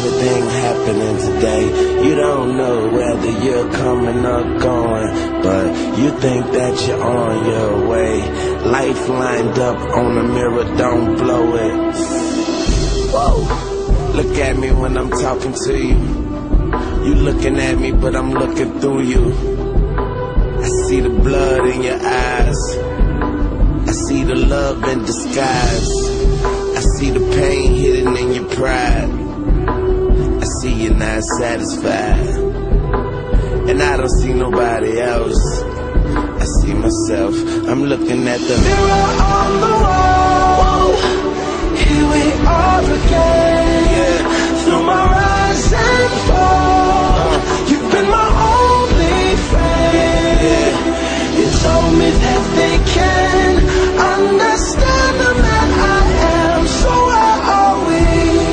everything happening today. You don't know whether you're coming or going, but you think that you're on your way. Life lined up on the mirror, don't blow it. Whoa. Look at me when I'm talking to you. You looking at me, but I'm looking through you. I see the blood in your eyes. I see the love in disguise. I see the pain hidden in your pride. I see you're not satisfied. And I don't see nobody else. I see myself. I'm looking at the mirror on the wall. Here we are again. Yeah. Through my rise and fall, you've been my only friend. Yeah. You told me that they can understand the man I am. So why are we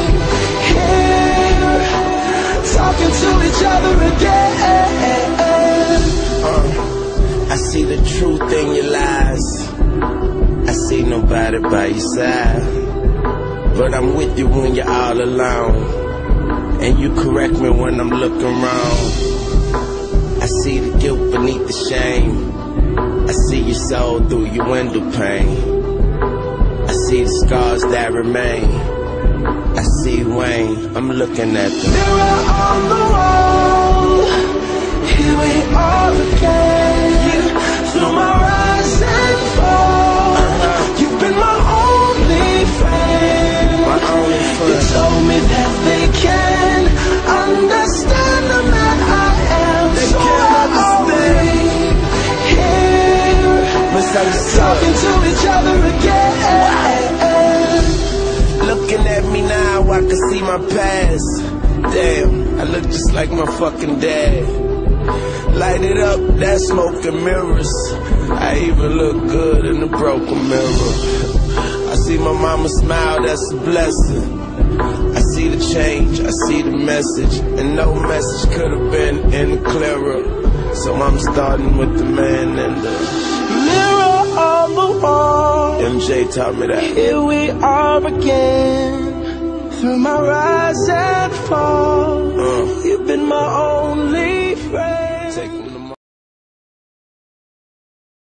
here, talking to each other again? I see the truth in your lies. I see nobody by your side, but I'm with you when you're all alone, and you correct me when I'm looking wrong. I see the guilt beneath the shame. I see your soul through your window pane. I see the scars that remain. I see Wayne, I'm looking at the mirror on the wall. Here we are again. Through my rise and fall, you've been my only friend. My only friend. You told me that they can understand the man I am. They so can't understand. Talking to each other again. Looking at me now, I can see my past. Damn, I look just like my fucking dad. Light it up, that smoke and mirrors. I even look good in the broken mirror. I see my mama smile, that's a blessing. I see the change, I see the message, and no message could have been any clearer. So I'm starting with the man and the mirror on the wall. MJ taught me that. Here we are again. Through my rise and fall, you've been my only friend.